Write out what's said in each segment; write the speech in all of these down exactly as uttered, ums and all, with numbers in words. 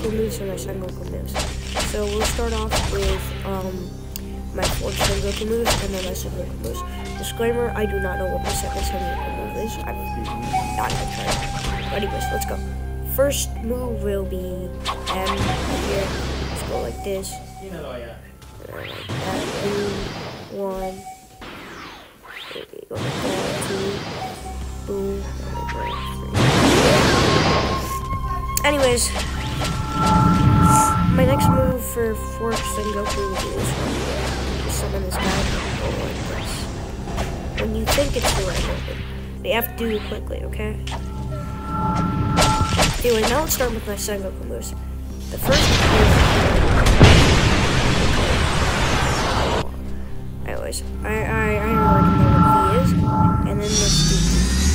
Sengoku moves and my Sengoku moves. So we'll start off with um, my fourth Sengoku moves and then my Sengoku moves. Disclaimer, I do not know what my second Sengoku move is. I'm not even trying. Anyways, let's go. First move will be M here. Let's go like this. And then like that. Boom. One. Maybe go like that. Two. Boom. Anyways, my next move for fourth Sengoku will be this one. Just summon this guy and go like this. When you think it's the right move, you have to do it quickly, okay? Anyway, now let's start with my Sengoku moves. The first is... Anyways, I, I, I already know what he is. And then let's do...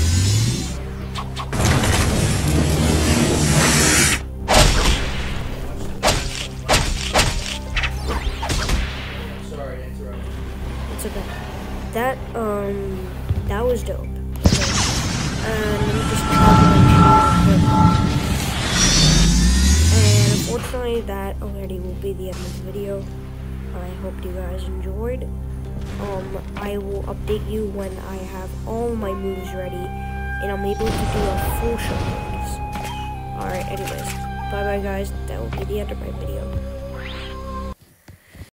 Sorry to interrupt. It's okay. That, um, that was dope. And let me just and unfortunately that already will be the end of the video. I hope you guys enjoyed. Um, I will update you when I have all my moves ready and I'm able to do a full show. Alright, anyways. Bye bye guys. That will be the end of my video.